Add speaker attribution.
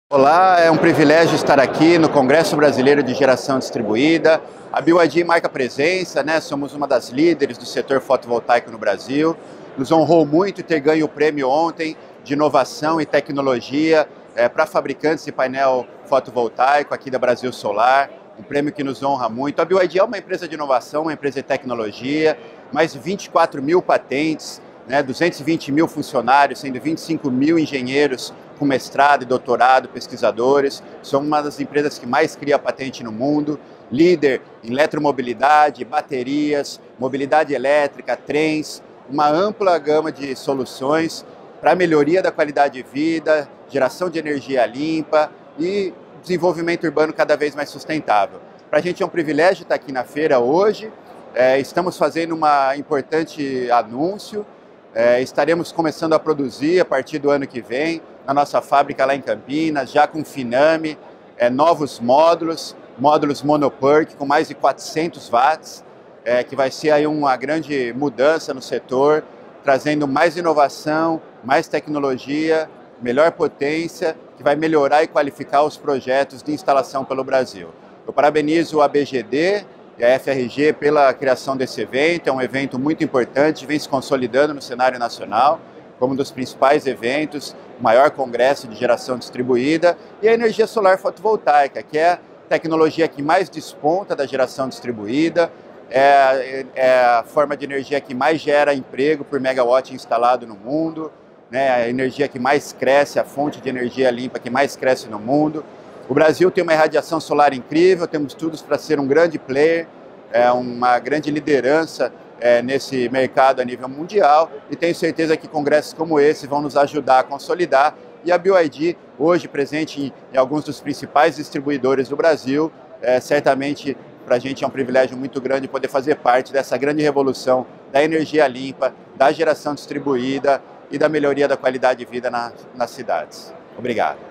Speaker 1: Olá, é um privilégio estar aqui no Congresso Brasileiro de Geração Distribuída. A BYD marca presença, somos uma das líderes do setor fotovoltaico no Brasil. Nos honrou muito ter ganho o prêmio ontem de inovação e tecnologia para fabricantes de painel fotovoltaico aqui da Brasil Solar, um prêmio que nos honra muito. A BYD é uma empresa de inovação, uma empresa de tecnologia, mais de 24 mil patentes, 220 mil funcionários, sendo 25 mil engenheiros com mestrado e doutorado, pesquisadores. Somos uma das empresas que mais cria patente no mundo, líder em eletromobilidade, baterias, mobilidade elétrica, trens, uma ampla gama de soluções para a melhoria da qualidade de vida, geração de energia limpa e desenvolvimento urbano cada vez mais sustentável. Para a gente é um privilégio estar aqui na feira hoje. Estamos fazendo um importante anúncio. Estaremos começando a produzir a partir do ano que vem, na nossa fábrica lá em Campinas, já com Finame, novos módulos monoperk com mais de 400 watts, que vai ser aí uma grande mudança no setor, trazendo mais inovação, mais tecnologia, melhor potência, que vai melhorar e qualificar os projetos de instalação pelo Brasil. Eu parabenizo o ABGD e a FRG pela criação desse evento. É um evento muito importante, vem se consolidando no cenário nacional como um dos principais eventos, o maior congresso de geração distribuída, e a energia solar fotovoltaica, que é a tecnologia que mais desponta da geração distribuída, é a forma de energia que mais gera emprego por megawatt instalado no mundo, a energia que mais cresce, a fonte de energia limpa que mais cresce no mundo. O Brasil tem uma irradiação solar incrível, temos tudo para ser um grande player, uma grande liderança nesse mercado a nível mundial, e tenho certeza que congressos como esse vão nos ajudar a consolidar. E a BYD, hoje presente em alguns dos principais distribuidores do Brasil, certamente para a gente é um privilégio muito grande poder fazer parte dessa grande revolução da energia limpa, da geração distribuída e da melhoria da qualidade de vida nas cidades. Obrigado.